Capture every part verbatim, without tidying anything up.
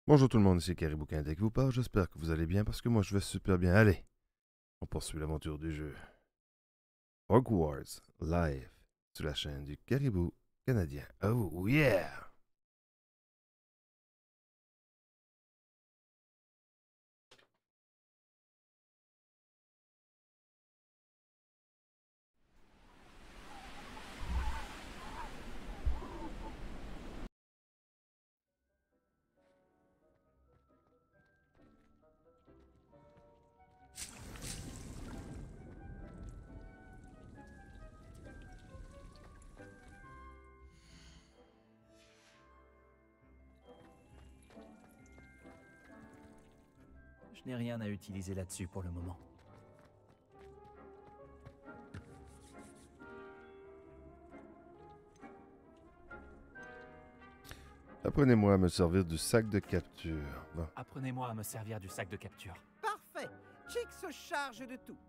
Bonjour tout le monde, ici Caribou Canada qui vous parle. J'espère que vous allez bien parce que moi je vais super bien. Allez, on poursuit l'aventure du jeu. Hogwarts live sur la chaîne du Caribou Canadien. Oh yeah! Je n'ai rien à utiliser là-dessus pour le moment. Apprenez-moi à me servir du sac de capture. Bon. Apprenez-moi à me servir du sac de capture. Parfait. Chick se charge de tout.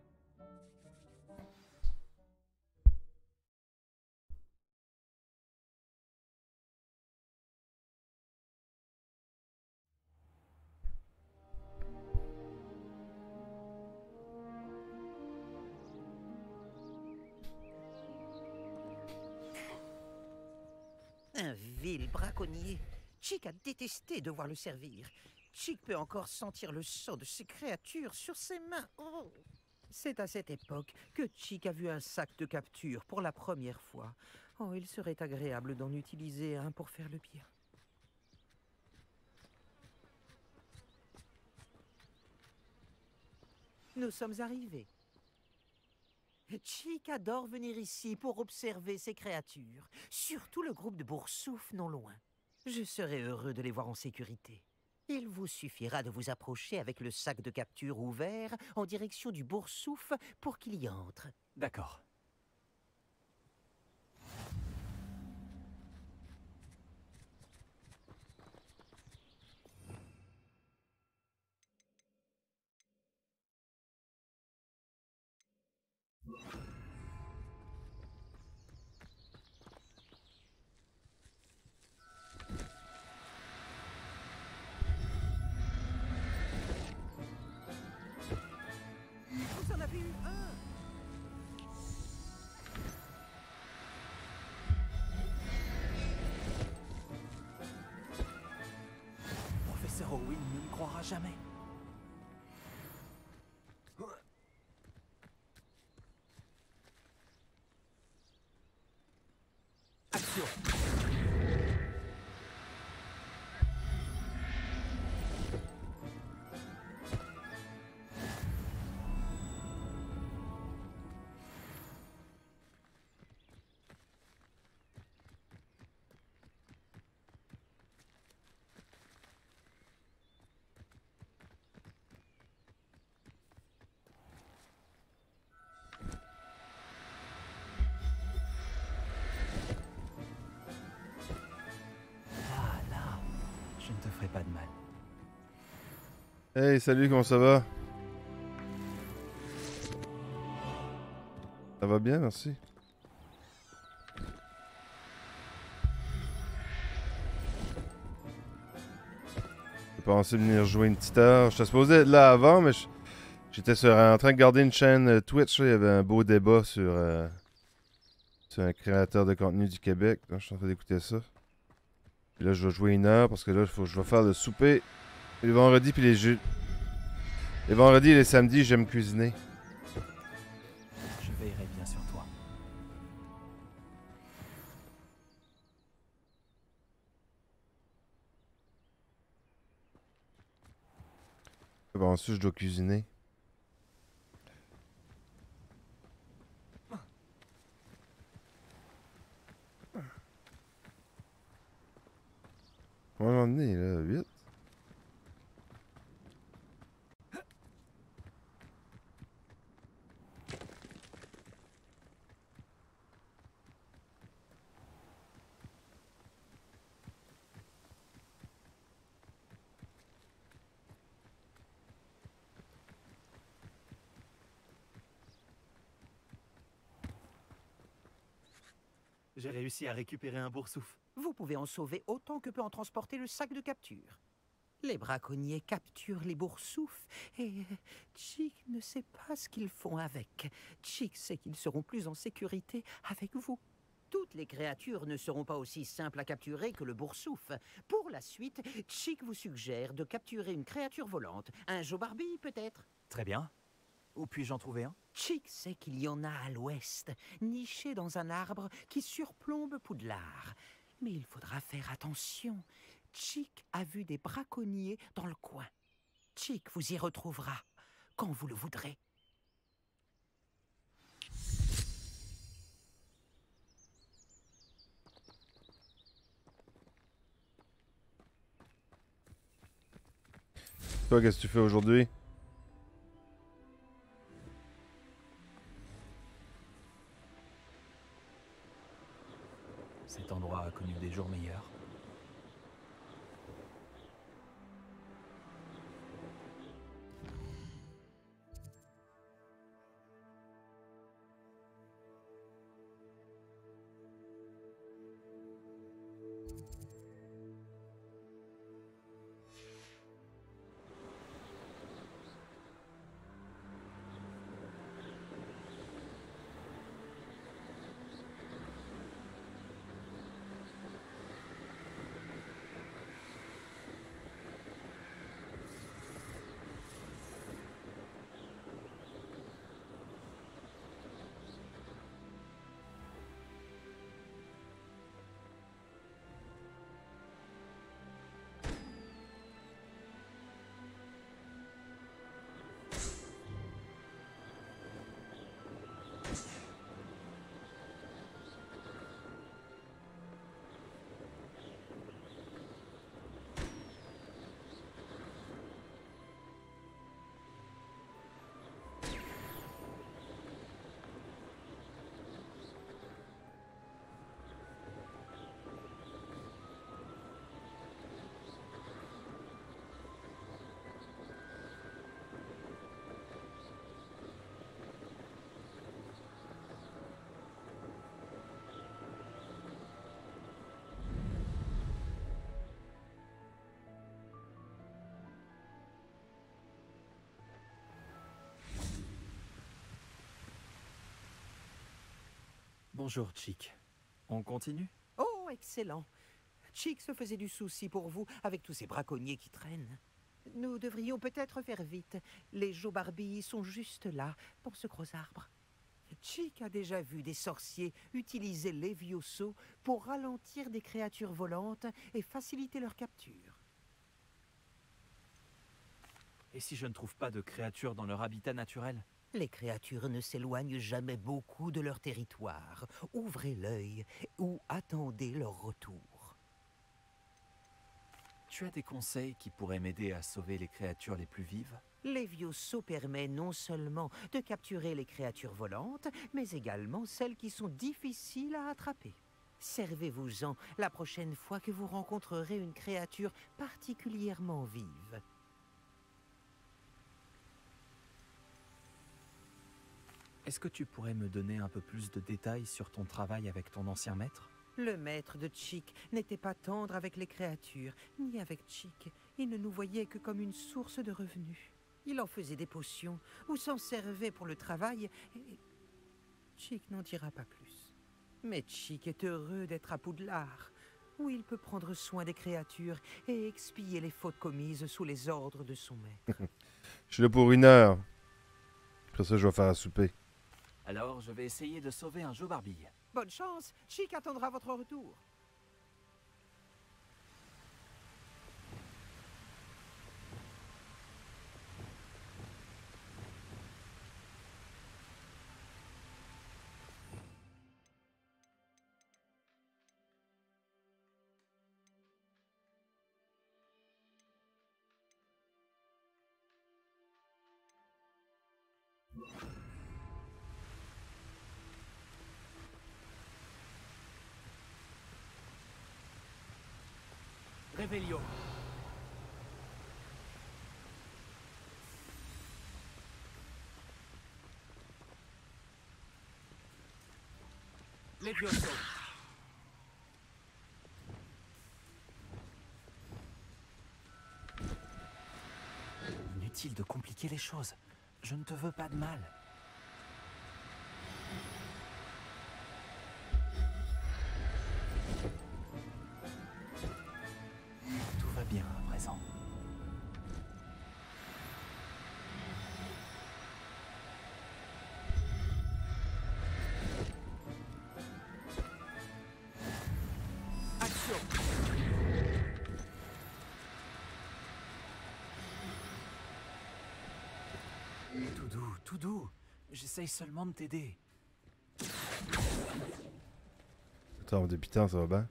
Un vil braconnier. Chick a détesté devoir le servir. Chick peut encore sentir le sang de ces créatures sur ses mains. Oh. C'est à cette époque que Chick a vu un sac de capture pour la première fois. Oh, il serait agréable d'en utiliser un pour faire le bien. Nous sommes arrivés. Chick adore venir ici pour observer ces créatures, surtout le groupe de Boursouf non loin. Je serai heureux de les voir en sécurité. Il vous suffira de vous approcher avec le sac de capture ouvert en direction du Boursouf pour qu'il y entre. D'accord. Vous en avez eu un! Professeur Owen ne me croira jamais. Action! Ah là, je ne te ferai pas de mal. Hey, salut, comment ça va? Ça va bien, merci. J'ai pensé venir jouer une petite heure. J'étais supposé être là avant, mais je- j'étais sur- en train de garder une chaîne euh, Twitch. Là. Il y avait un beau débat sur, euh, sur un créateur de contenu du Québec. Donc, je suis en train d'écouter ça. Puis là, je vais jouer une heure parce que là, il faut, je vais faire le souper. Les vendredis puis les jeux. Les vendredis et les samedis, j'aime cuisiner. Je veillerai bien sur toi. Bon, ensuite, je dois cuisiner. On va en est, là, huit. J'ai réussi à récupérer un boursouf. Vous pouvez en sauver autant que peut en transporter le sac de capture. Les braconniers capturent les boursoufs et Chick ne sait pas ce qu'ils font avec. Chick sait qu'ils seront plus en sécurité avec vous. Toutes les créatures ne seront pas aussi simples à capturer que le boursouf. Pour la suite, Chick vous suggère de capturer une créature volante. Un Joe-Barbie, peut-être? Très bien. Où puis-je en trouver un? Chick sait qu'il y en a à l'ouest, niché dans un arbre qui surplombe Poudlard. Mais il faudra faire attention. Chick a vu des braconniers dans le coin. Chick vous y retrouvera quand vous le voudrez. Toi, qu'est-ce que tu fais aujourd'hui? Cet endroit a connu des jours meilleurs. Bonjour, Chick. On continue? Oh, excellent. Chick se faisait du souci pour vous avec tous ces braconniers qui traînent. Nous devrions peut-être faire vite. Les Joe-Barbie sont juste là, dans ce gros arbre. Chick a déjà vu des sorciers utiliser Levioso pour ralentir des créatures volantes et faciliter leur capture. Et si je ne trouve pas de créatures dans leur habitat naturel? Les créatures ne s'éloignent jamais beaucoup de leur territoire. Ouvrez l'œil ou attendez leur retour. Tu as des conseils qui pourraient m'aider à sauver les créatures les plus vives? Levioso permet non seulement de capturer les créatures volantes, mais également celles qui sont difficiles à attraper. Servez-vous-en la prochaine fois que vous rencontrerez une créature particulièrement vive. Est-ce que tu pourrais me donner un peu plus de détails sur ton travail avec ton ancien maître? Le maître de Chick n'était pas tendre avec les créatures, ni avec Chick. Il ne nous voyait que comme une source de revenus. Il en faisait des potions, ou s'en servait pour le travail, et Chick n'en dira pas plus. Mais Chick est heureux d'être à Poudlard, où il peut prendre soin des créatures et expier les fautes commises sous les ordres de son maître. Je suis là pour une heure. Après ça, je vais faire à souper. Alors, je vais essayer de sauver un Joe-Barbie. Bonne chance, Chick attendra votre retour. Réveillon. Levioso. Inutile de compliquer les choses. Je ne te veux pas de mal. Tout va bien à présent. Tout doux, tout doux. J'essaye seulement de t'aider. Attends, débutant, ça va bien?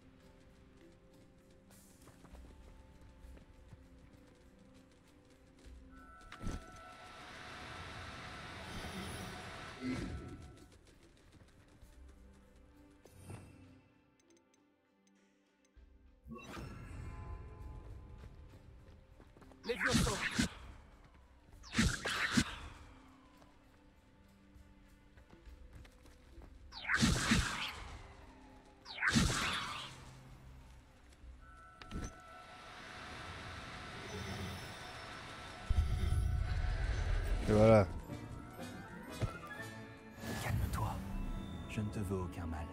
Les vieux sont... Et voilà. Calme-toi. Je ne te veux aucun mal.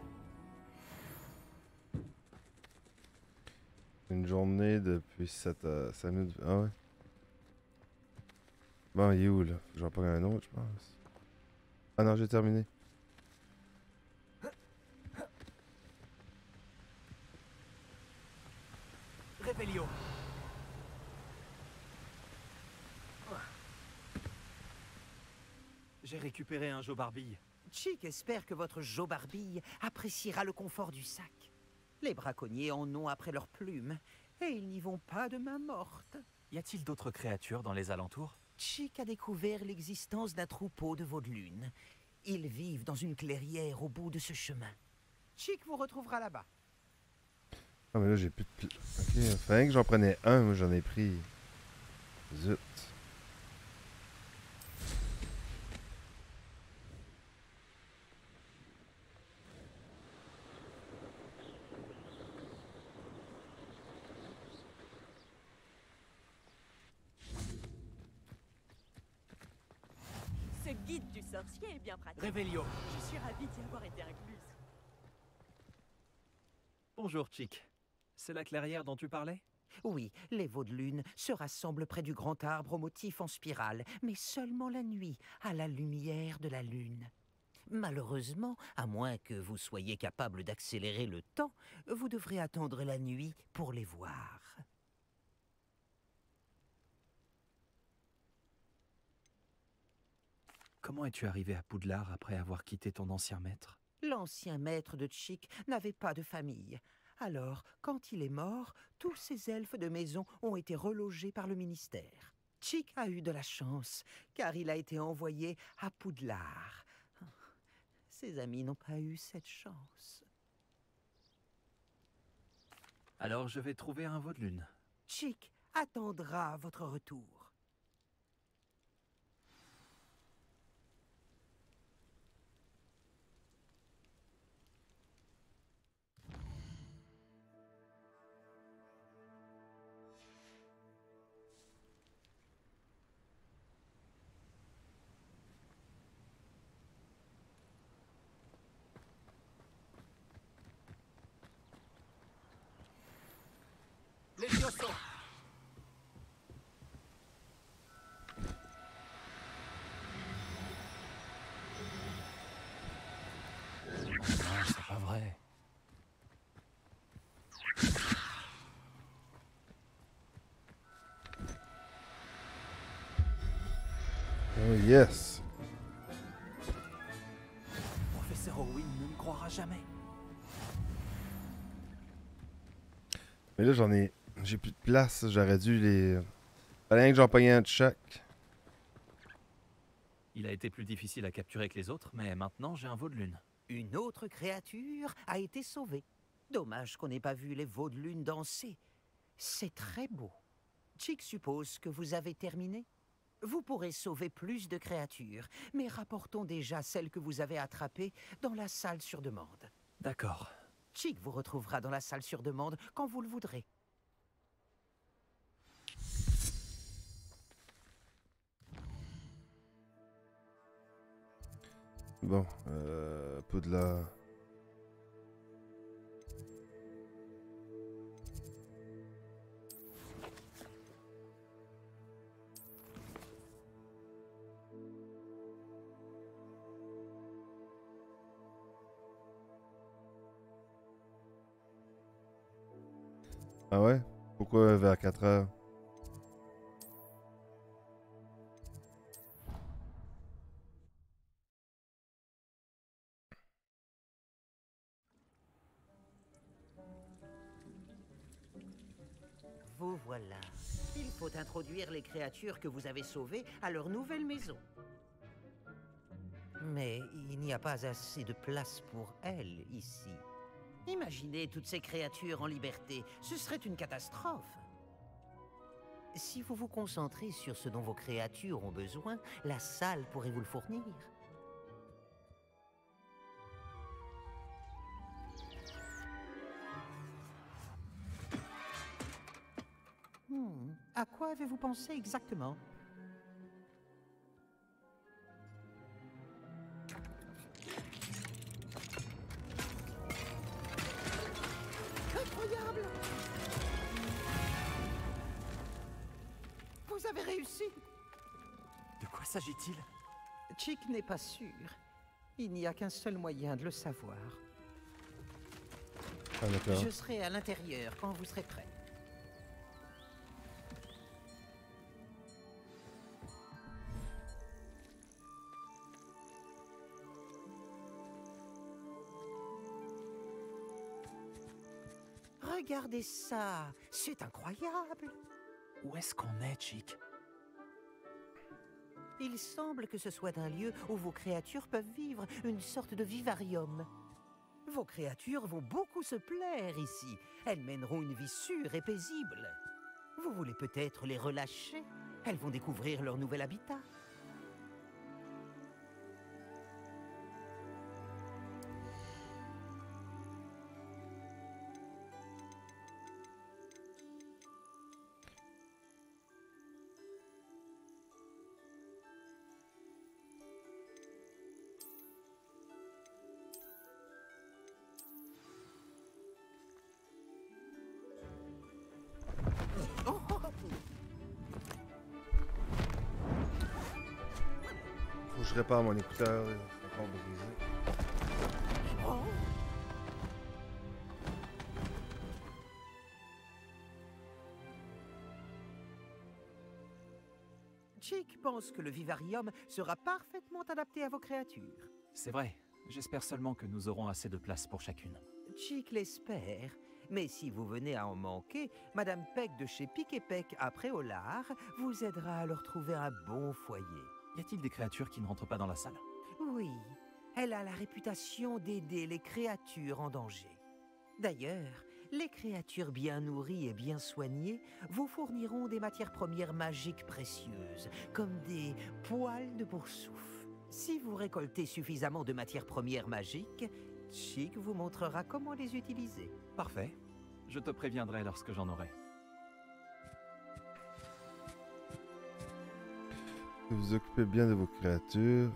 Une journée depuis sept à cinq minutes. Ah ouais. Bon, il est où là? J'en prends un autre, je pense. Ah non, j'ai terminé. Revelio. J'ai récupéré un Joe Barbille. Chick espère que votre Joe Barbille appréciera le confort du sac. Les braconniers en ont après leurs plumes, et ils n'y vont pas de main morte. Y a-t-il d'autres créatures dans les alentours? Chick a découvert l'existence d'un troupeau de vaudelunes. Ils vivent dans une clairière au bout de ce chemin. Chick vous retrouvera là-bas. Ah mais là j'ai plus de pl... Ok, fallait que j'en prenais un, moi j'en ai pris. Zut. Ce guide du sorcier est bien pratique. Revelio. Je suis ravie d'y avoir été incluse. Bonjour, Chick. C'est la clairière dont tu parlais? Oui, les vaudelunes se rassemblent près du grand arbre au motif en spirale, mais seulement la nuit, à la lumière de la lune. Malheureusement, à moins que vous soyez capable d'accélérer le temps, vous devrez attendre la nuit pour les voir. Comment es-tu arrivé à Poudlard après avoir quitté ton ancien maître? L'ancien maître de Chick n'avait pas de famille. Alors, quand il est mort, tous ces elfes de maison ont été relogés par le ministère. Chick a eu de la chance, car il a été envoyé à Poudlard. Ses amis n'ont pas eu cette chance. Alors je vais trouver un vaudelune. Chick attendra votre retour. Les Diosso. Non, c'est pas vrai. Oh yes. Professeur Owen ne me croira jamais. Mais là j'en ai... J'ai plus de place, j'aurais dû les... Fallait rien que j'en pognais un de chaque. Il a été plus difficile à capturer que les autres, mais maintenant j'ai un vaudelune. Une autre créature a été sauvée. Dommage qu'on n'ait pas vu les vaudelunes danser. C'est très beau. Chick suppose que vous avez terminé. Vous pourrez sauver plus de créatures, mais rapportons déjà celles que vous avez attrapées dans la salle sur demande. D'accord. Chick vous retrouvera dans la salle sur demande quand vous le voudrez. Bon, euh, Poudlard. Ah ouais? Pourquoi vers quatre heures? Vous voilà. Il faut introduire les créatures que vous avez sauvées à leur nouvelle maison. Mais il n'y a pas assez de place pour elles ici. Imaginez toutes ces créatures en liberté, ce serait une catastrophe. Si vous vous concentrez sur ce dont vos créatures ont besoin, la salle pourrait vous le fournir. Hmm, à quoi avez-vous pensé exactement? Incroyable! Vous avez réussi! De quoi s'agit-il? Chick n'est pas sûr. Il n'y a qu'un seul moyen de le savoir. Ah d'accord. Je serai à l'intérieur quand vous serez prêt. Regardez ça, c'est incroyable. Où est-ce qu'on est, Chick? Il semble que ce soit un lieu où vos créatures peuvent vivre, une sorte de vivarium. Vos créatures vont beaucoup se plaire ici. Elles mèneront une vie sûre et paisible. Vous voulez peut-être les relâcher? Elles vont découvrir leur nouvel habitat. Faut que je répare mon écouteur, il est encore brisé. Oh. Chick pense que le vivarium sera parfaitement adapté à vos créatures. C'est vrai. J'espère seulement que nous aurons assez de place pour chacune. Chick l'espère, mais si vous venez à en manquer, Madame Peck de chez Pic et Peck à Préolard vous aidera à leur trouver un bon foyer. Y a-t-il des créatures qui ne rentrent pas dans la salle? Oui, elle a la réputation d'aider les créatures en danger. D'ailleurs, les créatures bien nourries et bien soignées vous fourniront des matières premières magiques précieuses, comme des poils de boursoufle. Si vous récoltez suffisamment de matières premières magiques, Chick vous montrera comment les utiliser. Parfait. Je te préviendrai lorsque j'en aurai. Vous occupez bien de vos créatures.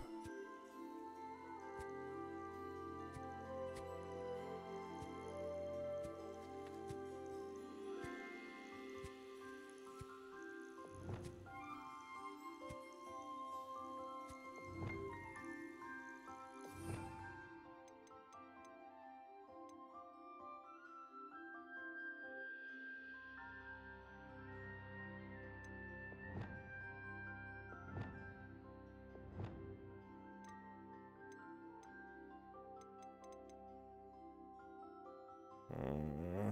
Hum.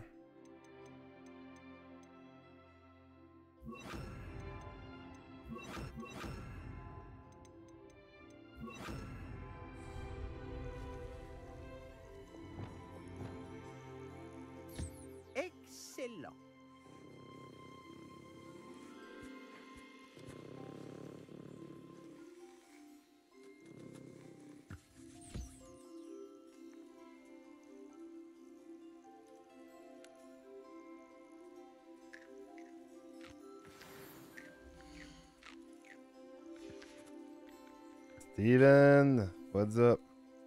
Excellent. Steven! What's up?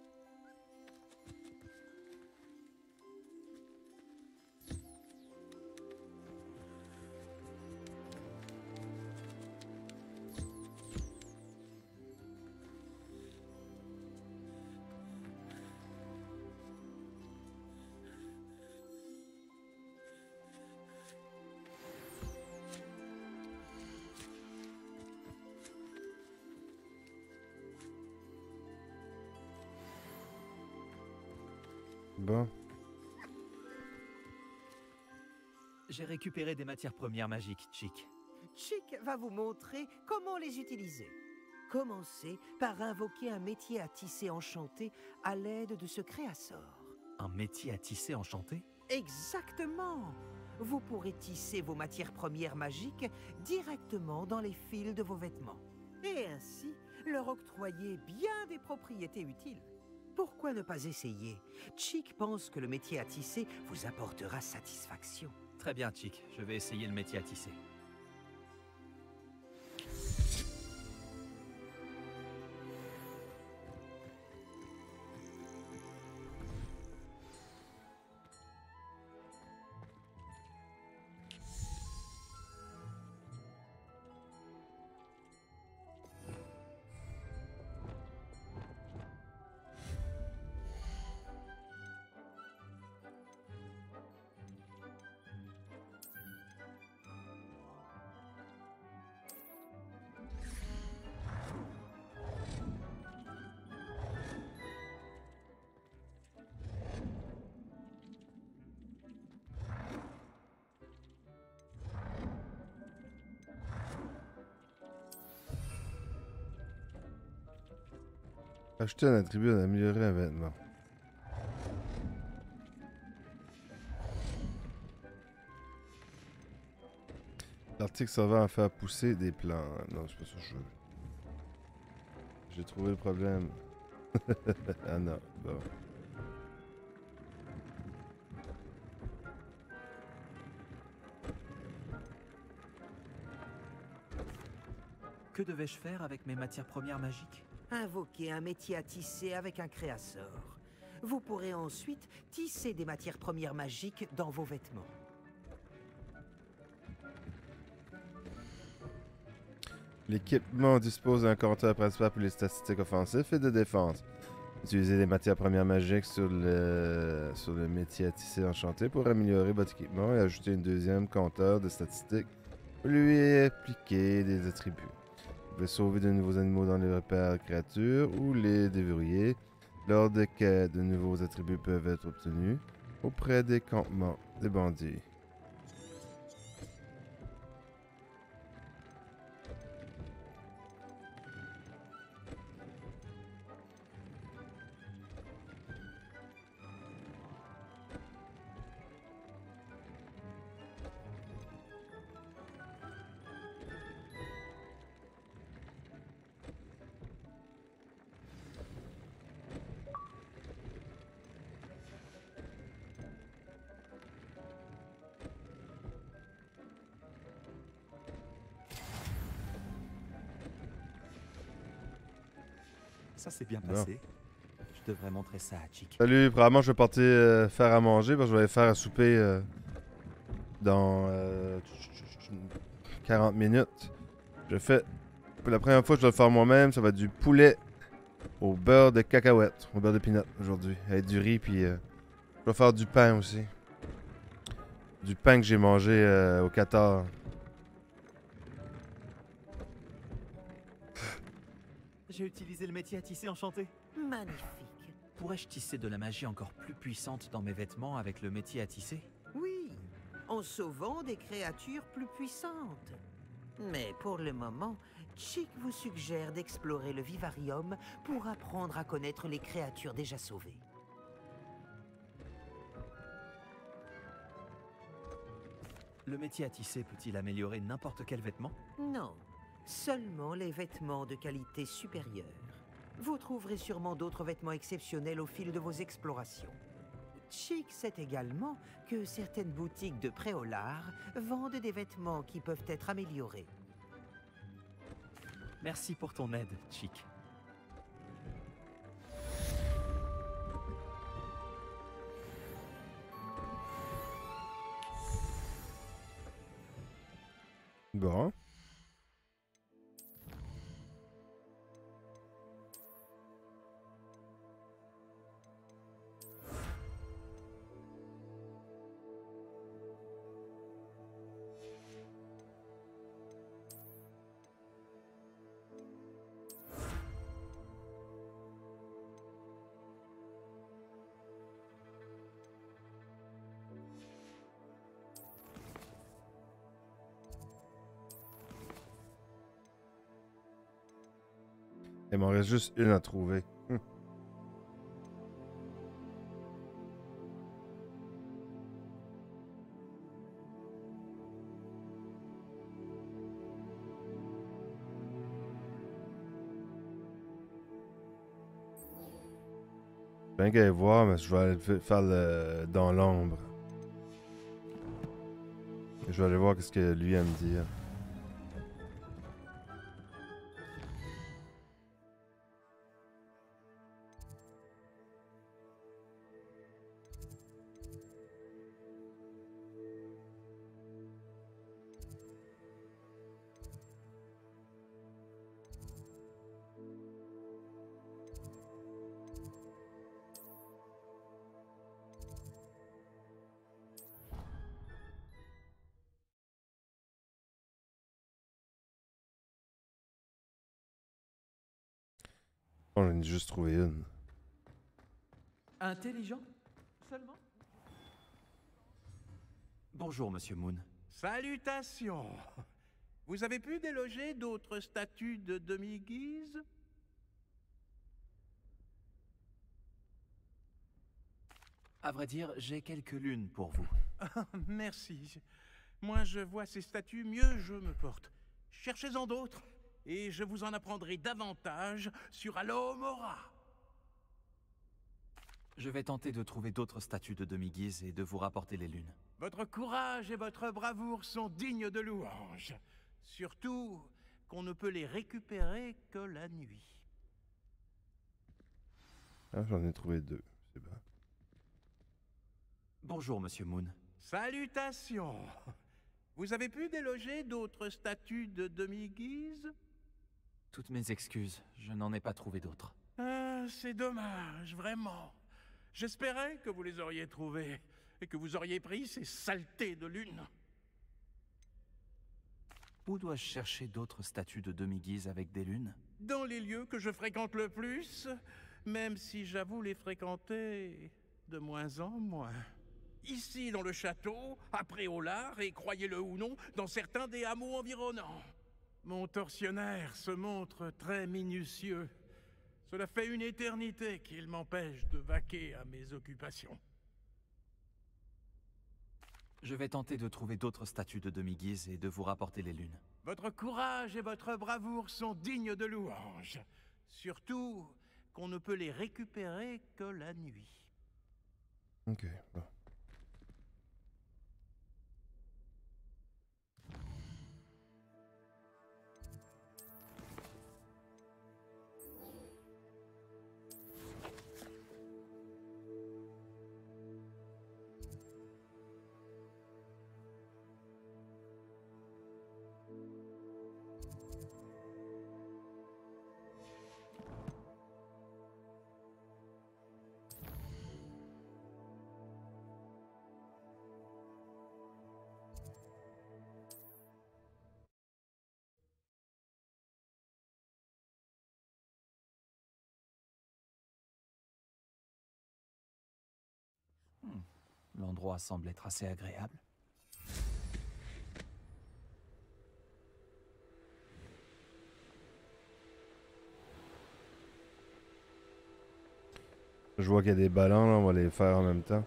Bon. J'ai récupéré des matières premières magiques, Chick. Chick va vous montrer comment les utiliser. Commencez par invoquer un métier à tisser enchanté à l'aide de ce créasort. Un métier à tisser enchanté? Exactement! Vous pourrez tisser vos matières premières magiques directement dans les fils de vos vêtements. Et ainsi, leur octroyer bien des propriétés utiles. Pourquoi ne pas essayer? Chick pense que le métier à tisser vous apportera satisfaction. Très bien, Chick. Je vais essayer le métier à tisser. Acheter un attribut d'améliorer un vêtement. L'article servant à faire pousser des plants. Non, c'est pas ça que je veux. J'ai trouvé le problème. Ah non, bon. Que devais-je faire avec mes matières premières magiques? Invoquez un métier à tisser avec un créasort. Vous pourrez ensuite tisser des matières premières magiques dans vos vêtements. L'équipement dispose d'un compteur principal pour les statistiques offensives et de défense. Utilisez des matières premières magiques sur le, sur le métier à tisser enchanté pour améliorer votre équipement et ajouter un deuxième compteur de statistiques pour lui appliquer des attributs. Vous pouvez sauver de nouveaux animaux dans les repères créatures ou les déverrouiller. Lors de quêtes, de nouveaux attributs peuvent être obtenus auprès des campements des bandits. Ça s'est bien Bon. passé. Je devrais montrer ça à Chick. Salut, probablement je vais partir euh, faire à manger parce que je vais faire à souper euh, dans euh, quarante minutes. Je fais, pour la première fois que je vais le faire moi-même, ça va être du poulet au beurre de cacahuète, au beurre de peanut aujourd'hui, avec du riz puis euh, je vais faire du pain aussi. Du pain que j'ai mangé euh, au Qatar. J'ai utilisé le métier à tisser enchanté. Magnifique. Pourrais-je tisser de la magie encore plus puissante dans mes vêtements avec le métier à tisser? Oui, en sauvant des créatures plus puissantes. Mais pour le moment, Chick vous suggère d'explorer le vivarium pour apprendre à connaître les créatures déjà sauvées. Le métier à tisser peut-il améliorer n'importe quel vêtement? Non, seulement les vêtements de qualité supérieure. Vous trouverez sûrement d'autres vêtements exceptionnels au fil de vos explorations. Chick sait également que certaines boutiques de préolard vendent des vêtements qui peuvent être améliorés. Merci pour ton aide, Chick. Bon. Il m'en reste juste une à trouver. Hum. Bien qu'à y voir, mais je vais aller fa- faire le dans l'ombre. Je vais aller voir ce que lui a à me dire. Oh, j'en ai juste trouvé une. Intelligent seulement? Bonjour, Monsieur Moon. Salutations. Vous avez pu déloger d'autres statues de demi-guise? À vrai dire, j'ai quelques lunes pour vous. Ah, merci. Moi, je vois ces statues, mieux je me porte. Cherchez-en d'autres, et je vous en apprendrai davantage sur Alohomora. Je vais tenter de trouver d'autres statues de demi-guise et de vous rapporter les lunes. Votre courage et votre bravoure sont dignes de louange. Surtout qu'on ne peut les récupérer que la nuit. Ah, j'en ai trouvé deux. C'est bon. Bonjour, Monsieur Moon. Salutations. Vous avez pu déloger d'autres statues de demi-guise? Toutes mes excuses, je n'en ai pas trouvé d'autres. Ah, c'est dommage, vraiment. J'espérais que vous les auriez trouvées et que vous auriez pris ces saletés de lune. Où dois-je chercher d'autres statues de demi-guise avec des lunes? Dans les lieux que je fréquente le plus, même si j'avoue les fréquenter de moins en moins. Ici, dans le château, à Préolard, et croyez-le ou non, dans certains des hameaux environnants. Mon tortionnaire se montre très minutieux. Cela fait une éternité qu'il m'empêche de vaquer à mes occupations. Je vais tenter de trouver d'autres statues de demi-guise et de vous rapporter les lunes. Votre courage et votre bravoure sont dignes de louange. Surtout qu'on ne peut les récupérer que la nuit. Ok, bon. L'endroit semble être assez agréable. Je vois qu'il y a des ballons, là, on va les faire en même temps.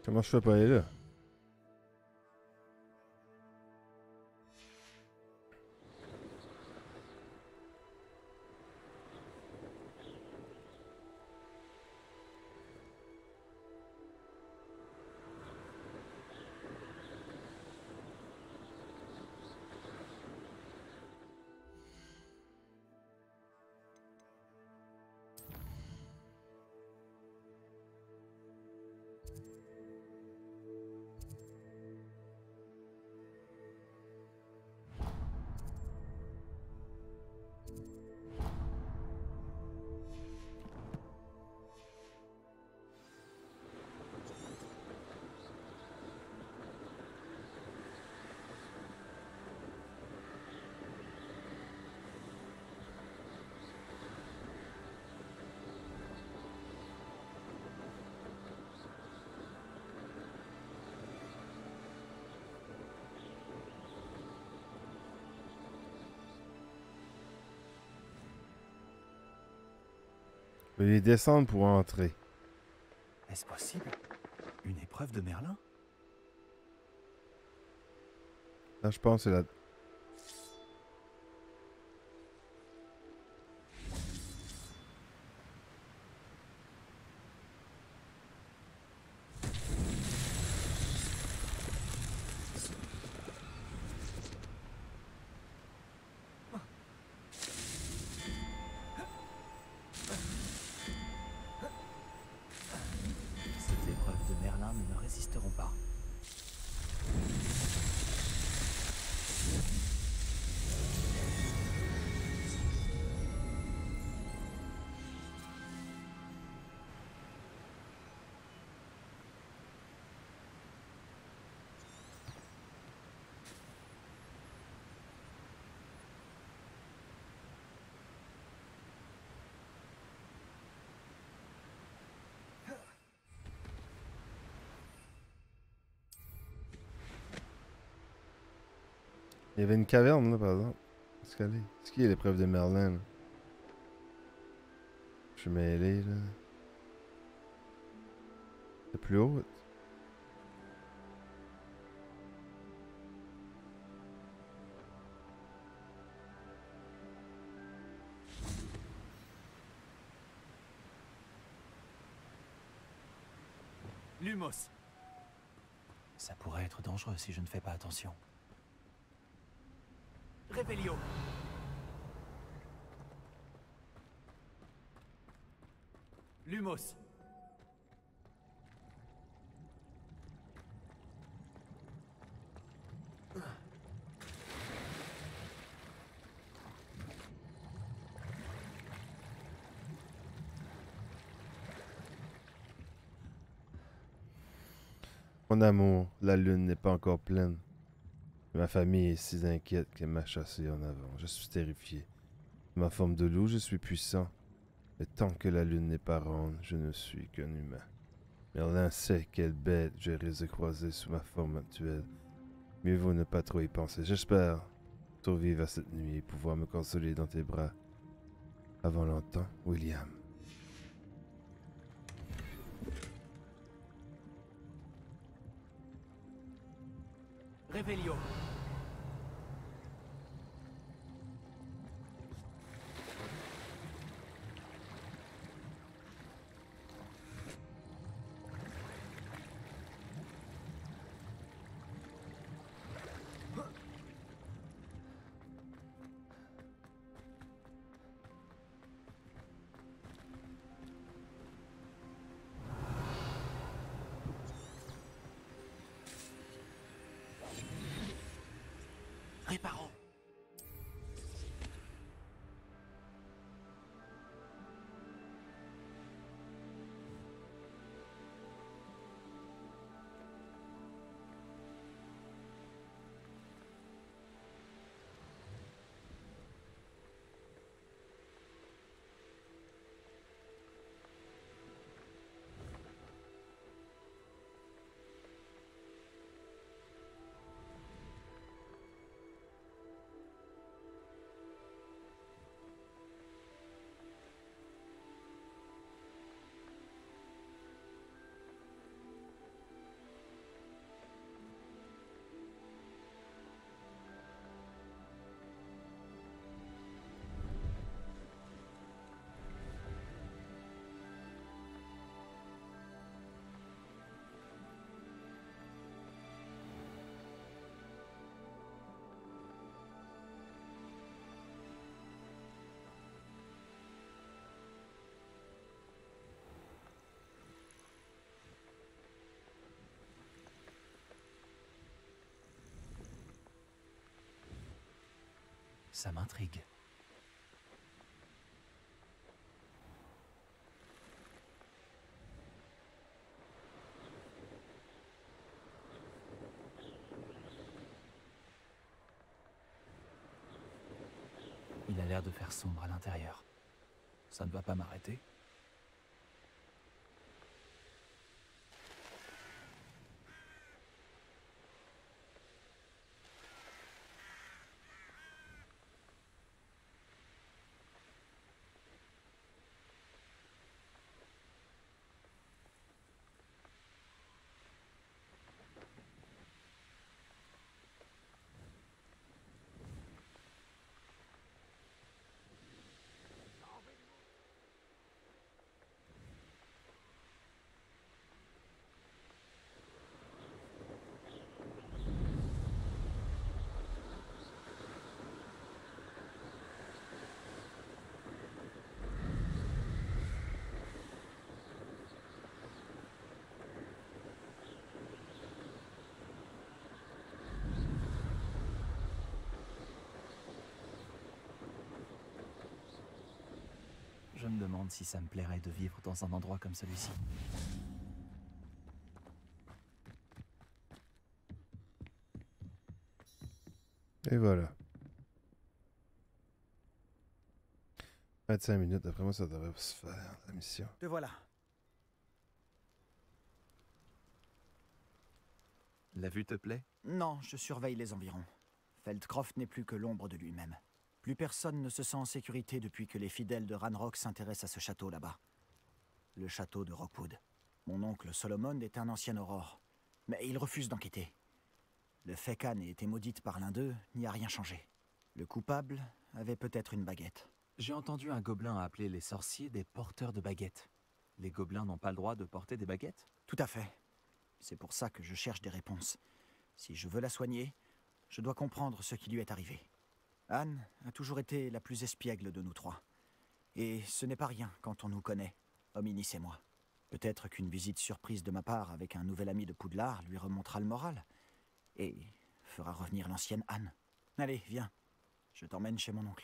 Comment je fais pas aller là? Je vais les descendre pour entrer. Est-ce possible? Une épreuve de Merlin? Là, je pense que c'est la... Ces épreuves de Merlin ne me résisteront pas. Il y avait une caverne là, par exemple. Est-ce qu'elle est? Est-ce qu'il y a l'épreuve de Merlin là? Je suis mêlé là. C'est plus haut. Lumos. Ça pourrait être dangereux si je ne fais pas attention. Revelio. Lumos. Mon amour, la lune n'est pas encore pleine. Ma famille est si inquiète qu'elle m'a chassé en avant. Je suis terrifié. Ma forme de loup, je suis puissant. Mais tant que la lune n'est pas ronde, je ne suis qu'un humain. Merlin sait quelle bête je risque de croiser sous ma forme actuelle. Mieux vaut ne pas trop y penser. J'espère survivre à cette nuit et pouvoir me consoler dans tes bras. Avant longtemps, William. Revelio. Ça m'intrigue. Il a l'air de faire sombre à l'intérieur. Ça ne va pas m'arrêter. Je me demande si ça me plairait de vivre dans un endroit comme celui-ci. Et voilà. vingt-cinq minutes, d'après moi, ça devrait se faire, la mission. Te voilà. La vue te plaît? Non, je surveille les environs. Feldcroft n'est plus que l'ombre de lui-même. Plus personne ne se sent en sécurité depuis que les fidèles de Ranrock s'intéressent à ce château là-bas. Le château de Rockwood. Mon oncle Solomon est un ancien aurore, mais il refuse d'enquêter. Le fait qu'Anne ait été maudite par l'un d'eux n'y a rien changé. Le coupable avait peut-être une baguette. J'ai entendu un gobelin appeler les sorciers des porteurs de baguettes. Les gobelins n'ont pas le droit de porter des baguettes? Tout à fait. C'est pour ça que je cherche des réponses. Si je veux la soigner, je dois comprendre ce qui lui est arrivé. Anne a toujours été la plus espiègle de nous trois. Et ce n'est pas rien quand on nous connaît, Hominis et moi. Peut-être qu'une visite surprise de ma part avec un nouvel ami de Poudlard lui remontera le moral et fera revenir l'ancienne Anne. Allez, viens. Je t'emmène chez mon oncle.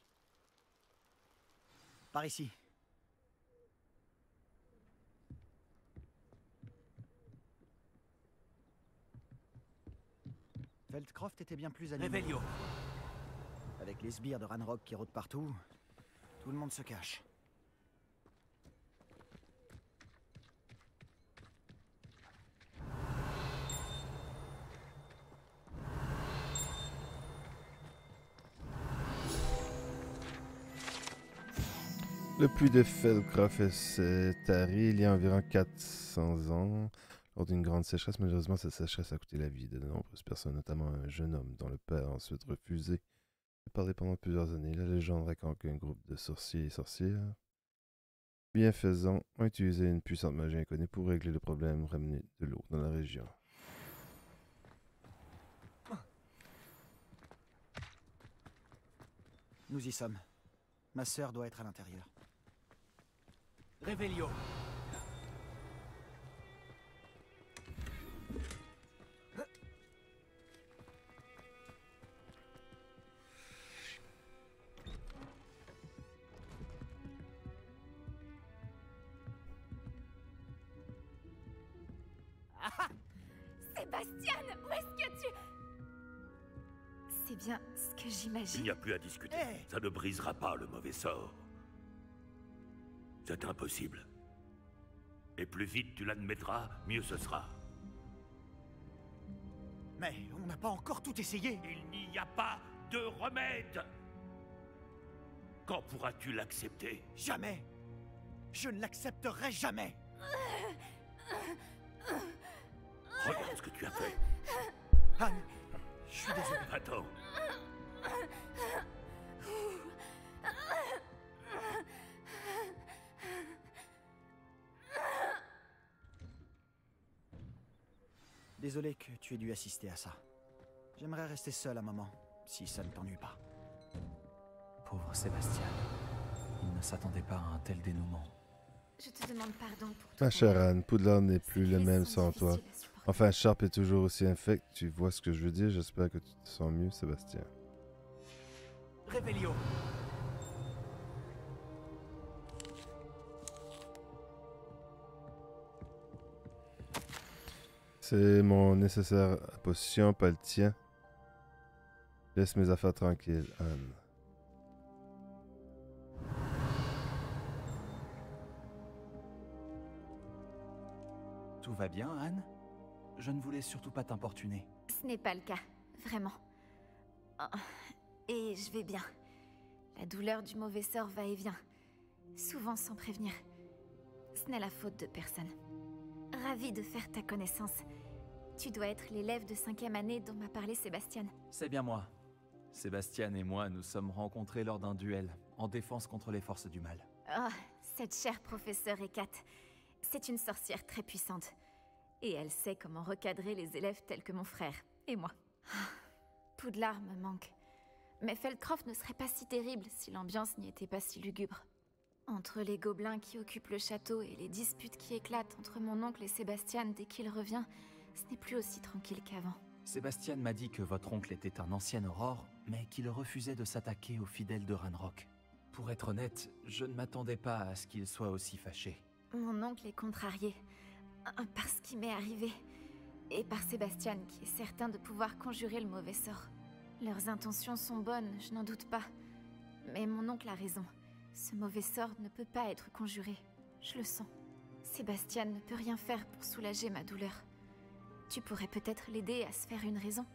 Par ici. Feldcroft était bien plus animé. Revelio. Avec les sbires de Ranrock qui rôdent partout, tout le monde se cache. Le puits de Feldcroft s'est tari il y a environ quatre cents ans. Lors d'une grande sécheresse, malheureusement, cette sécheresse a coûté la vie de nombreuses personnes, notamment un jeune homme dont le père a ensuite refusé de parler pendant plusieurs années. La légende raconte qu'un groupe de sorciers et sorcières bienfaisants ont utilisé une puissante magie inconnue pour régler le problème, ramener de l'eau dans la région. Nous y sommes. Ma sœur doit être à l'intérieur. Revelio. Sébastien, où est-ce que tu... C'est bien ce que Il j'imagine. n'y a plus à discuter. Hey. Ça ne brisera pas le mauvais sort. C'est impossible. Et plus vite tu l'admettras, mieux ce sera. Mais on n'a pas encore tout essayé. Il n'y a pas de remède. Quand pourras-tu l'accepter? Jamais. Je ne l'accepterai jamais. Regarde ce que tu as fait. Anne, je suis désolé. Attends. Désolé que tu aies dû assister à ça. J'aimerais rester seul un moment, si ça ne t'ennuie pas. Pauvre Sébastien. Il ne s'attendait pas à un tel dénouement. Je te demande pardon pour tout. Ma chère Anne, Poudlard n'est plus Ces le faits même sont sans toi. difficiles à supporter. Enfin, Sharp est toujours aussi infect. Tu vois ce que je veux dire? J'espère que tu te sens mieux, Sébastien. Réveillon. C'est mon nécessaire position, pas le tien. Laisse mes affaires tranquilles, Anne. Tout va bien, Anne? Je ne voulais surtout pas t'importuner. Ce n'est pas le cas, vraiment. Oh, et je vais bien. La douleur du mauvais sort va et vient, souvent sans prévenir. Ce n'est la faute de personne. Ravie de faire ta connaissance. Tu dois être l'élève de cinquième année dont m'a parlé Sébastien. C'est bien moi. Sébastien et moi nous sommes rencontrés lors d'un duel, en défense contre les forces du mal. Oh, cette chère professeure Hécate. C'est une sorcière très puissante. Et elle sait comment recadrer les élèves tels que mon frère, et moi. Ah, Poudlard me manque. Mais Feldcroft ne serait pas si terrible si l'ambiance n'y était pas si lugubre. Entre les gobelins qui occupent le château et les disputes qui éclatent entre mon oncle et Sébastien dès qu'il revient, ce n'est plus aussi tranquille qu'avant. Sébastien m'a dit que votre oncle était un ancien Aurore, mais qu'il refusait de s'attaquer aux fidèles de Ranrock. Pour être honnête, je ne m'attendais pas à ce qu'il soit aussi fâché. Mon oncle est contrarié, euh, par ce qui m'est arrivé, et par Sébastien qui est certain de pouvoir conjurer le mauvais sort. Leurs intentions sont bonnes, je n'en doute pas. Mais mon oncle a raison. Ce mauvais sort ne peut pas être conjuré. Je le sens. Sébastien ne peut rien faire pour soulager ma douleur. Tu pourrais peut-être l'aider à se faire une raison.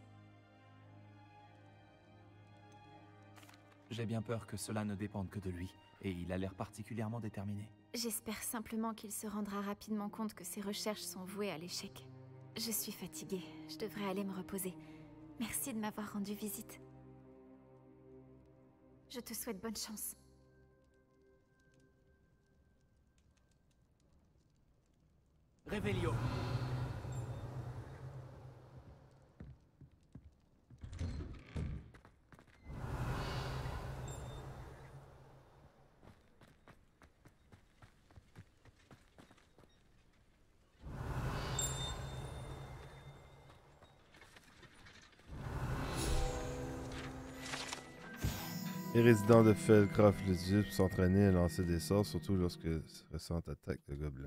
J'ai bien peur que cela ne dépende que de lui, et il a l'air particulièrement déterminé. J'espère simplement qu'il se rendra rapidement compte que ses recherches sont vouées à l'échec. Je suis fatiguée, je devrais aller me reposer. Merci de m'avoir rendu visite. Je te souhaite bonne chance. Réveillon. Les résidents de Feldcroft l'utilisent pour s'entraîner à lancer des sorts, surtout lorsque se ressentent attaque de gobelins.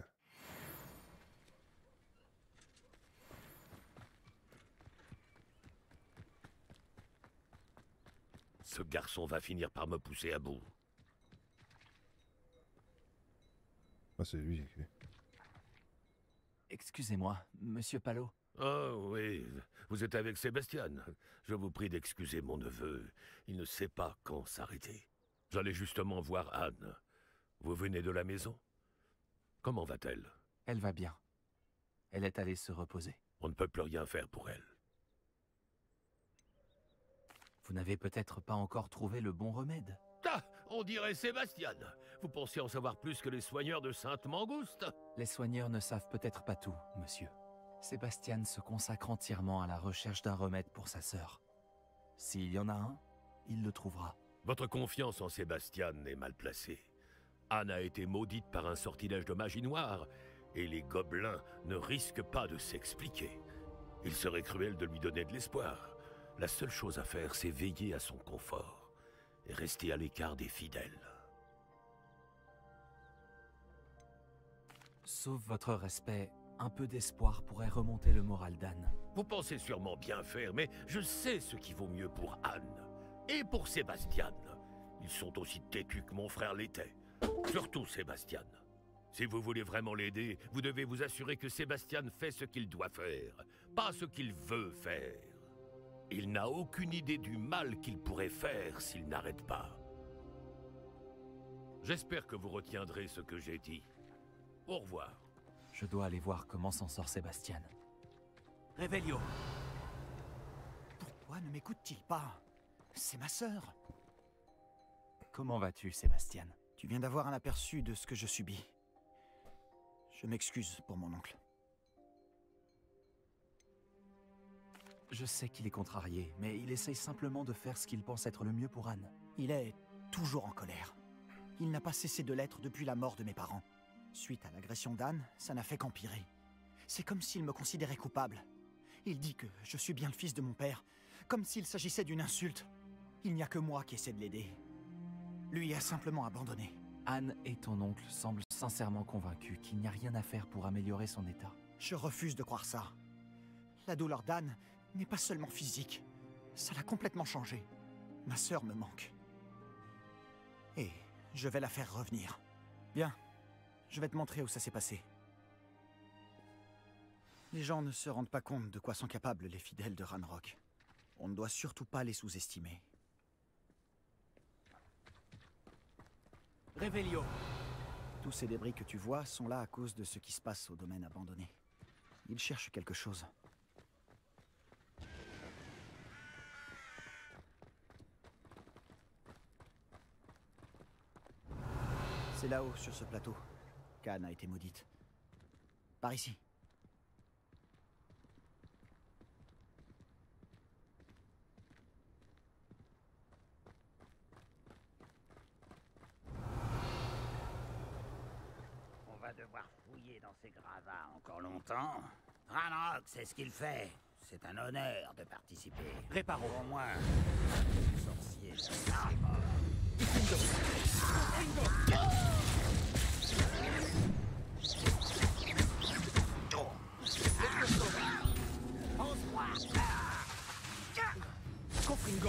Ce garçon va finir par me pousser à bout. Ah, c'est lui. ok. Excusez-moi, Monsieur Palot. Oh oui, vous êtes avec Sébastien. Je vous prie d'excuser mon neveu. Il ne sait pas quand s'arrêter. J'allais justement voir Anne. Vous venez de la maison? Comment va-t-elle? Elle va bien. Elle est allée se reposer. On ne peut plus rien faire pour elle. Vous n'avez peut-être pas encore trouvé le bon remède. Ah, on dirait Sébastien. Vous pensez en savoir plus que les soigneurs de Sainte-Mangouste? Les soigneurs ne savent peut-être pas tout, monsieur. Sébastien se consacre entièrement à la recherche d'un remède pour sa sœur. S'il y en a un, il le trouvera. Votre confiance en Sébastien est mal placée. Anne a été maudite par un sortilège de magie noire, et les gobelins ne risquent pas de s'expliquer. Il serait cruel de lui donner de l'espoir. La seule chose à faire, c'est veiller à son confort, et rester à l'écart des fidèles. Sauf votre respect, un peu d'espoir pourrait remonter le moral d'Anne. Vous pensez sûrement bien faire, mais je sais ce qui vaut mieux pour Anne. Et pour Sébastien. Ils sont aussi têtus que mon frère l'était. Surtout Sébastien. Si vous voulez vraiment l'aider, vous devez vous assurer que Sébastien fait ce qu'il doit faire, pas ce qu'il veut faire. Il n'a aucune idée du mal qu'il pourrait faire s'il n'arrête pas. J'espère que vous retiendrez ce que j'ai dit. Au revoir. Je dois aller voir comment s'en sort Sébastien. Réveillon. Pourquoi ne m'écoute-t-il pas? C'est ma sœur. Comment vas-tu, Sébastien? Tu viens d'avoir un aperçu de ce que je subis. Je m'excuse pour mon oncle. Je sais qu'il est contrarié, mais il essaye simplement de faire ce qu'il pense être le mieux pour Anne. Il est toujours en colère. Il n'a pas cessé de l'être depuis la mort de mes parents. Suite à l'agression d'Anne, ça n'a fait qu'empirer. C'est comme s'il me considérait coupable. Il dit que je suis bien le fils de mon père, comme s'il s'agissait d'une insulte. Il n'y a que moi qui essaie de l'aider. Lui a simplement abandonné. Anne et ton oncle semblent sincèrement convaincus qu'il n'y a rien à faire pour améliorer son état. Je refuse de croire ça. La douleur d'Anne n'est pas seulement physique. Ça l'a complètement changé. Ma sœur me manque. Et je vais la faire revenir. Bien, je vais te montrer où ça s'est passé. Les gens ne se rendent pas compte de quoi sont capables les fidèles de Ranrock. On ne doit surtout pas les sous-estimer. Revelio. Tous ces débris que tu vois sont là à cause de ce qui se passe au domaine abandonné. Ils cherchent quelque chose. C'est là-haut, sur ce plateau, qu'Anne a été maudite. Par ici. On va devoir fouiller dans ces gravats encore longtemps. Ranrock, c'est ce qu'il fait. C'est un honneur de participer. Réparons. Au moins, le sorcier est mort. Confringo.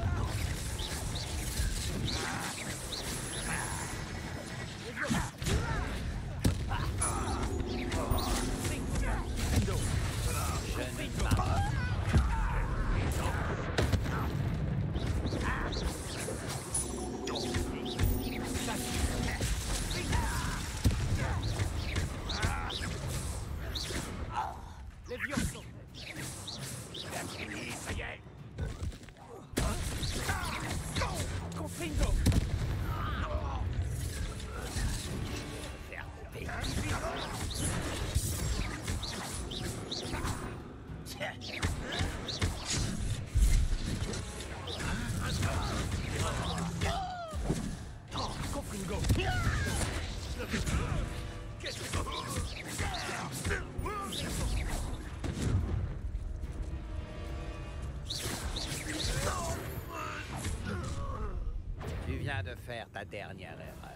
Tu viens de faire ta dernière erreur.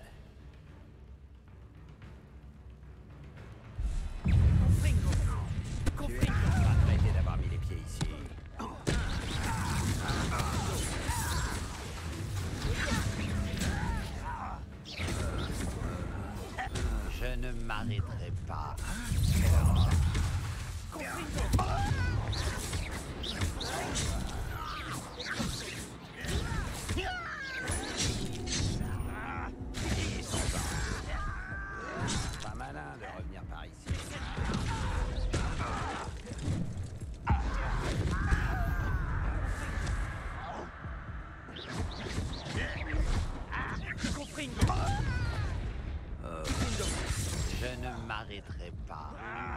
Tu es pas traité d'avoir mis les pieds ici. Je ne m'arrêterai pas. Pas malin de revenir par ici. Euh, je ne m'arrêterai pas.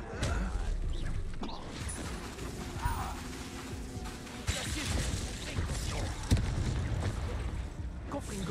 Confringo.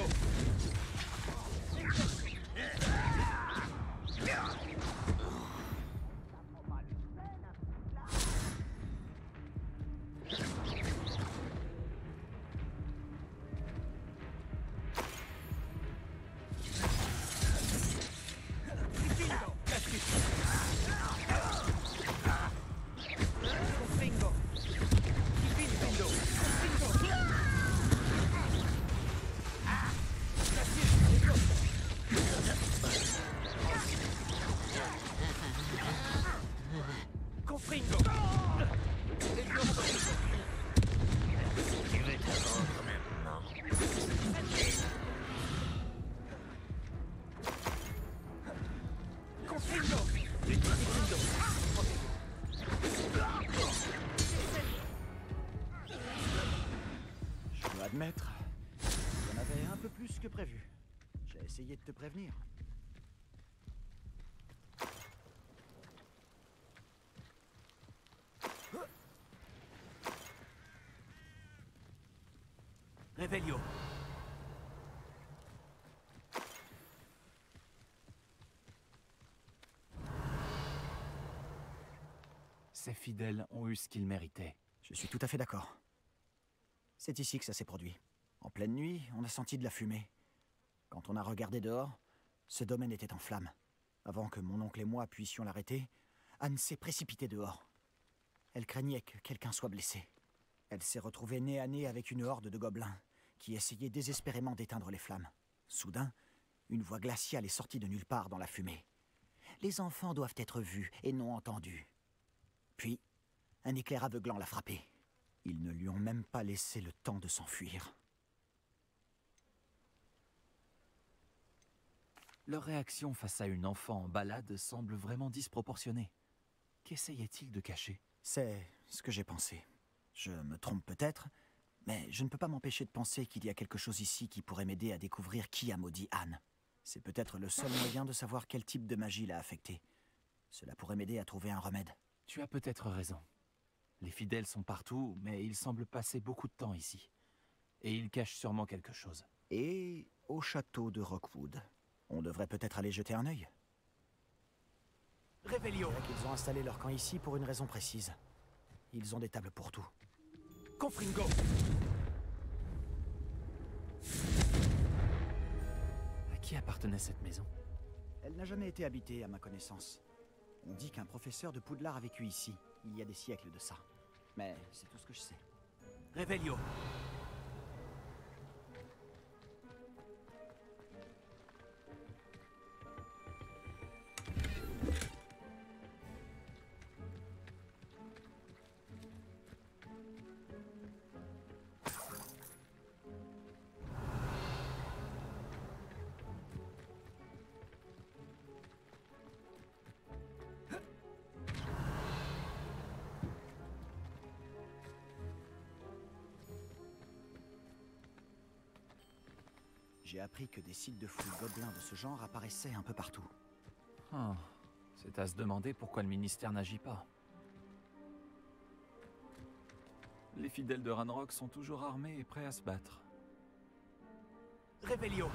Je dois admettre, j'en avais un peu plus que prévu. J'ai essayé de te prévenir. Revelio. Ces fidèles ont eu ce qu'ils méritaient. Je suis tout à fait d'accord. C'est ici que ça s'est produit. En pleine nuit, on a senti de la fumée. Quand on a regardé dehors, ce domaine était en flammes. Avant que mon oncle et moi puissions l'arrêter, Anne s'est précipitée dehors. Elle craignait que quelqu'un soit blessé. Elle s'est retrouvée nez à nez avec une horde de gobelins qui essayaient désespérément d'éteindre les flammes. Soudain, une voix glaciale est sortie de nulle part dans la fumée. Les enfants doivent être vus et non entendus. Puis, un éclair aveuglant l'a frappé. Ils ne lui ont même pas laissé le temps de s'enfuir. Leur réaction face à une enfant en balade semble vraiment disproportionnée. Qu'essayait-il de cacher? C'est ce que j'ai pensé. Je me trompe peut-être, mais je ne peux pas m'empêcher de penser qu'il y a quelque chose ici qui pourrait m'aider à découvrir qui a maudit Anne. C'est peut-être le seul moyen de savoir quel type de magie l'a affectée. Cela pourrait m'aider à trouver un remède. Tu as peut-être raison. Les fidèles sont partout, mais ils semblent passer beaucoup de temps ici. Et ils cachent sûrement quelque chose. Et au château de Rockwood. On devrait peut-être aller jeter un œil. Réveillon. Ils ont installé leur camp ici pour une raison précise. Ils ont des tables pour tout. Confringo. À qui appartenait cette maison? Elle n'a jamais été habitée, à ma connaissance. On dit qu'un professeur de Poudlard a vécu ici, il y a des siècles de ça. Mais c'est tout ce que je sais. Réveillon. J'ai appris que des sites de fouilles gobelins de ce genre apparaissaient un peu partout. Oh, c'est à se demander pourquoi le ministère n'agit pas. Les fidèles de Ranrock sont toujours armés et prêts à se battre. Réveillon.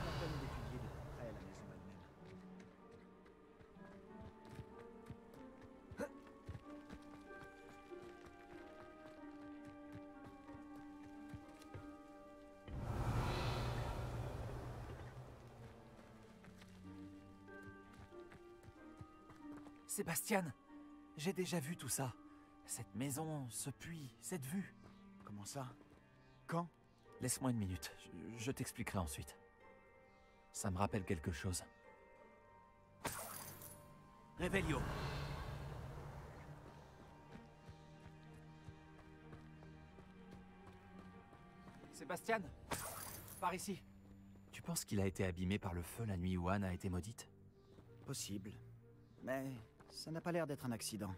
Sébastien, j'ai déjà vu tout ça. Cette maison, ce puits, cette vue. Comment ça? Quand? Laisse-moi une minute, je, je t'expliquerai ensuite. Ça me rappelle quelque chose. Réveillon. Sébastien, par ici. Tu penses qu'il a été abîmé par le feu la nuit où Anne a été maudite? Possible. Mais ça n'a pas l'air d'être un accident.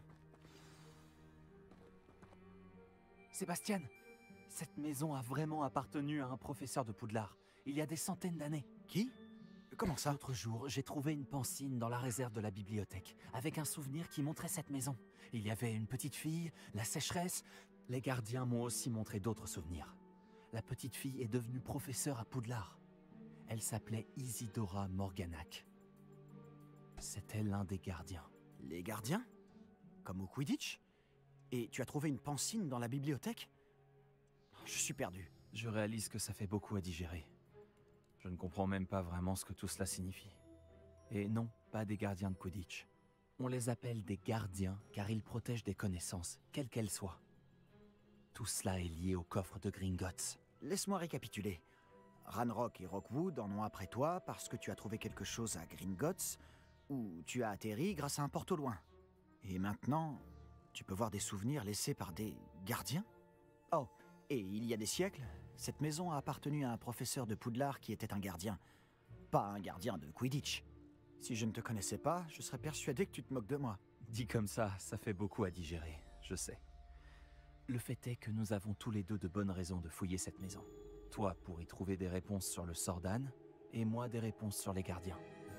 Sébastien, cette maison a vraiment appartenu à un professeur de Poudlard, il y a des centaines d'années. Qui? Comment ça? L'autre jour, j'ai trouvé une pancine dans la réserve de la bibliothèque, avec un souvenir qui montrait cette maison. Il y avait une petite fille, la sécheresse. Les gardiens m'ont aussi montré d'autres souvenirs. La petite fille est devenue professeure à Poudlard. Elle s'appelait Isidora Morganac. C'était l'un des gardiens. Les gardiens? Comme au Quidditch? Et tu as trouvé une pancine dans la bibliothèque? Je suis perdu. Je réalise que ça fait beaucoup à digérer. Je ne comprends même pas vraiment ce que tout cela signifie. Et non, pas des gardiens de Quidditch. On les appelle des gardiens car ils protègent des connaissances, quelles qu'elles soient. Tout cela est lié au coffre de Gringotts. Laisse-moi récapituler. Ranrock et Rockwood en ont après toi parce que tu as trouvé quelque chose à Gringotts, où tu as atterri grâce à un porte au loin. Et maintenant, tu peux voir des souvenirs laissés par des gardiens? Oh, et il y a des siècles, cette maison a appartenu à un professeur de Poudlard qui était un gardien. Pas un gardien de Quidditch. Si je ne te connaissais pas, je serais persuadé que tu te moques de moi. Dit comme ça, ça fait beaucoup à digérer, je sais. Le fait est que nous avons tous les deux de bonnes raisons de fouiller cette maison. Toi pour y trouver des réponses sur le sort d'Anne, et moi des réponses sur les gardiens.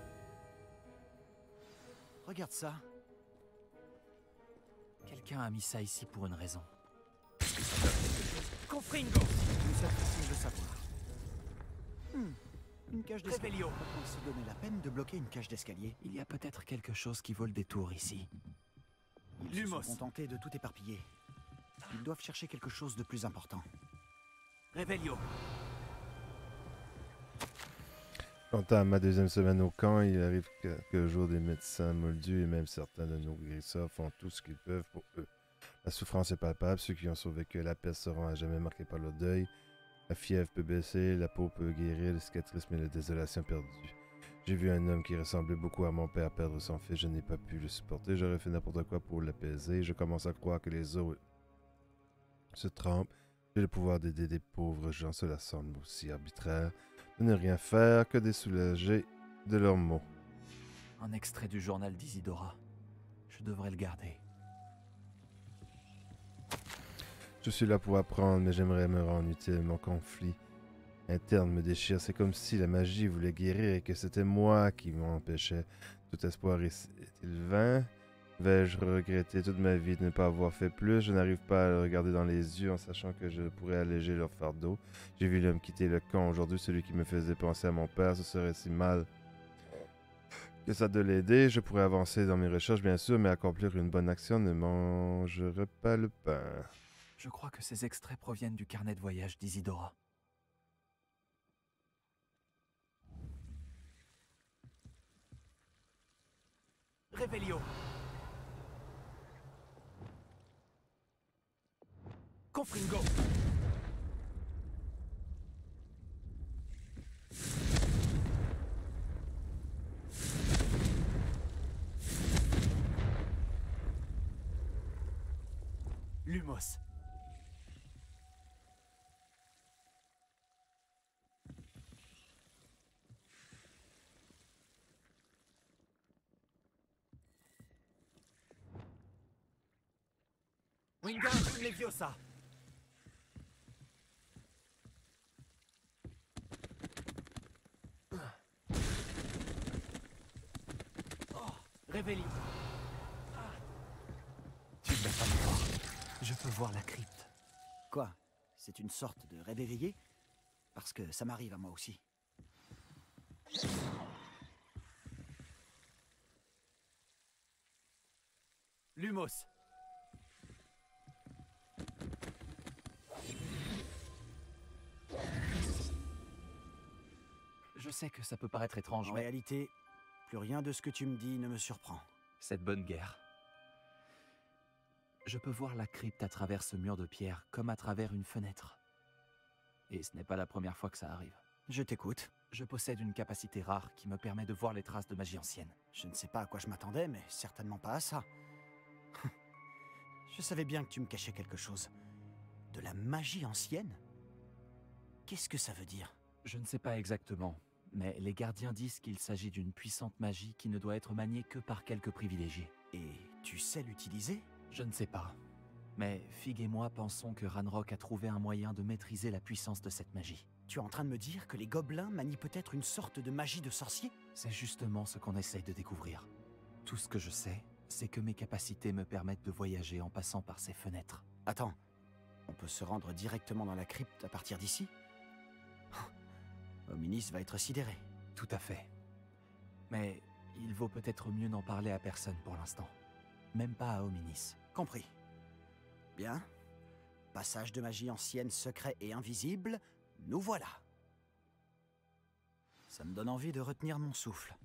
Regarde ça. Quelqu'un a mis ça ici pour une raison. Confringo! Nous sommes facile de savoir. Hmm, une cage d'escalier. Pourquoi se donner la peine de bloquer une cage d'escalier? Il y a peut-être quelque chose qui vaut le détour ici. Ils se sont contentés de tout éparpiller. Ils doivent chercher quelque chose de plus important. Réveillio. Quant à ma deuxième semaine au camp, il arrive quelques jours des médecins moldus et même certains de nos guérisseurs font tout ce qu'ils peuvent pour eux. La souffrance est palpable, ceux qui ont survécu à la peste seront à jamais marqués par le deuil. La fièvre peut baisser, la peau peut guérir, les cicatrices mais la désolation perdue. J'ai vu un homme qui ressemblait beaucoup à mon père perdre son fils, je n'ai pas pu le supporter, j'aurais fait n'importe quoi pour l'apaiser. Je commence à croire que les eaux se trempent. J'ai le pouvoir d'aider des pauvres gens, cela semble aussi arbitraire. De ne rien faire que de soulager de leurs maux. Un extrait du journal d'Isidora. Je devrais le garder. Je suis là pour apprendre, mais j'aimerais me rendre utile. Mon conflit interne me déchire. C'est comme si la magie voulait guérir et que c'était moi qui m'en empêchait. Tout espoir est-il vain? Vais-je regretter toute ma vie de ne pas avoir fait plus? Je n'arrive pas à le regarder dans les yeux en sachant que je pourrais alléger leur fardeau. J'ai vu l'homme quitter le camp aujourd'hui, celui qui me faisait penser à mon père. Ce serait si mal que ça de l'aider. Je pourrais avancer dans mes recherches, bien sûr, mais accomplir une bonne action ne mangerait pas le pain. Je crois que ces extraits proviennent du carnet de voyage d'Isidora. Réveillio. Confringo. Lumos. Wingardium Leviosa. Oh, Réveillio. Tu ne vas pas me voir. Je peux voir la crypte. Quoi? C'est une sorte de rêve éveillé? Parce que ça m'arrive à moi aussi. Lumos. Je sais que ça peut paraître étrange, En mais réalité, plus rien de ce que tu me dis ne me surprend. cette bonne guerre. Je peux voir la crypte à travers ce mur de pierre, comme à travers une fenêtre. Et ce n'est pas la première fois que ça arrive. Je t'écoute. Je possède une capacité rare qui me permet de voir les traces de magie ancienne. Je ne sais pas à quoi je m'attendais, mais certainement pas à ça. Je savais bien que tu me cachais quelque chose. De la magie ancienne? Qu'est-ce que ça veut dire? Je ne sais pas exactement, mais les gardiens disent qu'il s'agit d'une puissante magie qui ne doit être maniée que par quelques privilégiés. Et tu sais l'utiliser? Je ne sais pas. Mais Fig et moi pensons que Ranrock a trouvé un moyen de maîtriser la puissance de cette magie. Tu es en train de me dire que les gobelins manient peut-être une sorte de magie de sorcier? C'est justement ce qu'on essaye de découvrir. Tout ce que je sais, c'est que mes capacités me permettent de voyager en passant par ces fenêtres. Attends, on peut se rendre directement dans la crypte à partir d'ici? Hominis va être sidéré. Tout à fait. Mais il vaut peut-être mieux n'en parler à personne pour l'instant. Même pas à Hominis. Compris. Bien. Passage de magie ancienne, secret et invisible, nous voilà. Ça me donne envie de retenir mon souffle.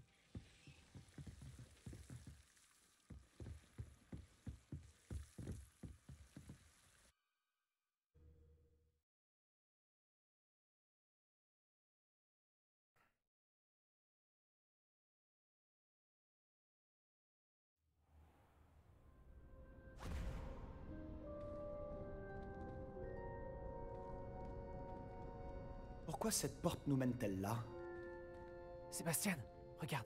Pourquoi cette porte nous mène-t-elle là? Sébastien, regarde.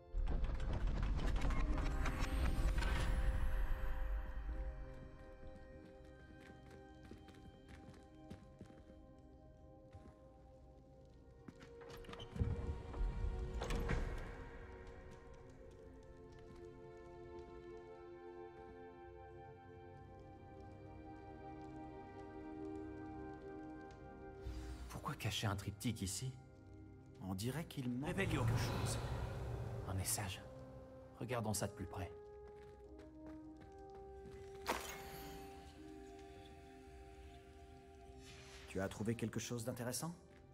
Pourquoi cacher un triptyque ici? On dirait qu'il manque Réveillio. quelque chose. Un message. Regardons ça de plus près. Tu Tu as trouvé quelque chose d'intéressant?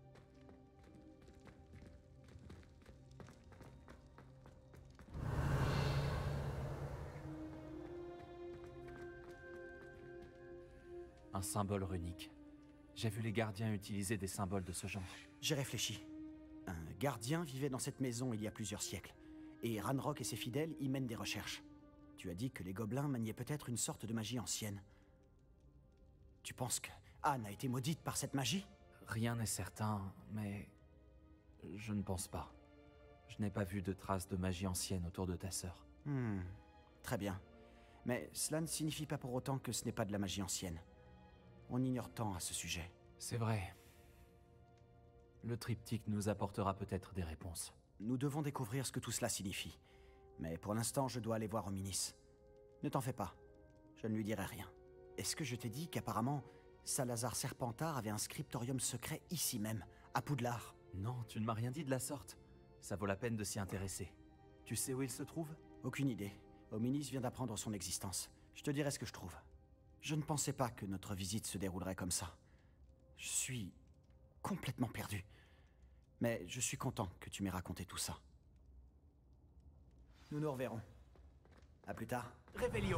Un symbole runique. J'ai vu les gardiens utiliser des symboles de ce genre. J'ai réfléchi. Un gardien vivait dans cette maison il y a plusieurs siècles, et Ranrock et ses fidèles y mènent des recherches. Tu as dit que les gobelins maniaient peut-être une sorte de magie ancienne. Tu penses que Anne a été maudite par cette magie? Rien n'est certain, mais je ne pense pas. Je n'ai pas vu de traces de magie ancienne autour de ta sœur. Hmm, très bien. Mais cela ne signifie pas pour autant que ce n'est pas de la magie ancienne. On ignore tant à ce sujet. C'est vrai. Le triptyque nous apportera peut-être des réponses. Nous devons découvrir ce que tout cela signifie. Mais pour l'instant, je dois aller voir Ominis. Ne t'en fais pas. Je ne lui dirai rien. Est-ce que je t'ai dit qu'apparemment, Salazar Serpentard avait un scriptorium secret ici même, à Poudlard? Non, tu ne m'as rien dit de la sorte. Ça vaut la peine de s'y intéresser. Tu sais où il se trouve? Aucune idée. Ominis vient d'apprendre son existence. Je te dirai ce que je trouve. Je ne pensais pas que notre visite se déroulerait comme ça. Je suis complètement perdu. Mais je suis content que tu m'aies raconté tout ça. Nous nous reverrons. À plus tard. Réveillon!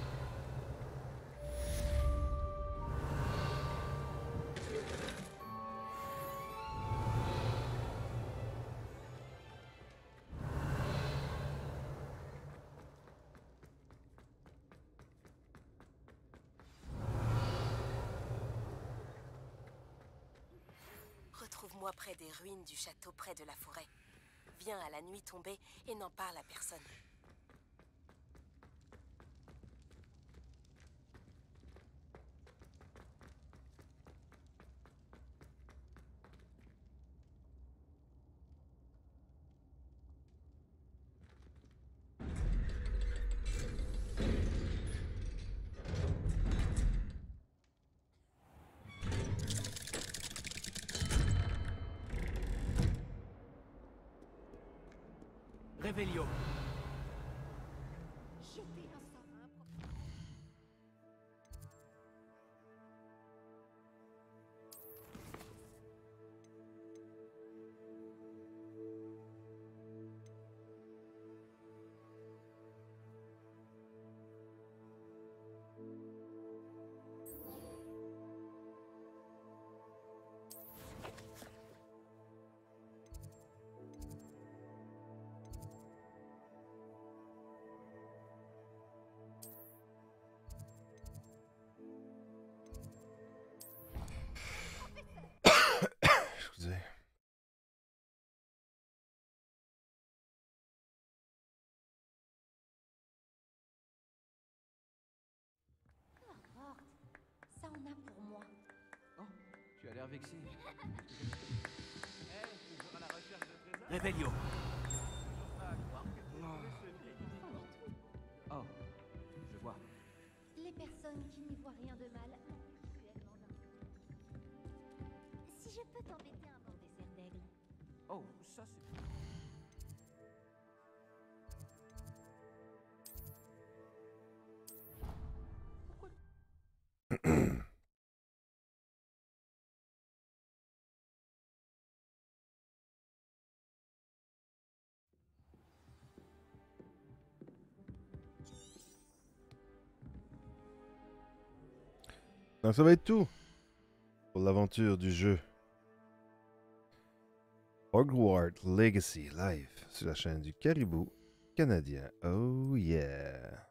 Retrouve-moi près des ruines du château près de la forêt. Viens à la nuit tombée et n'en parle à personne. Réveillon! Jetez un sort à un pro- Excusez. N'importe. Ça en a pour moi. Oh, tu as l'air vexé. Réveillon! Oh, je vois. Les personnes qui n'y voient rien de mal m'ont cruellement d'un. Si je peux t'embêter un bon dessert d'aigle. Oh, ça c'est... Donc ça va être tout pour l'aventure du jeu Hogwarts Legacy live sur la chaîne du Caribou canadien. Oh yeah!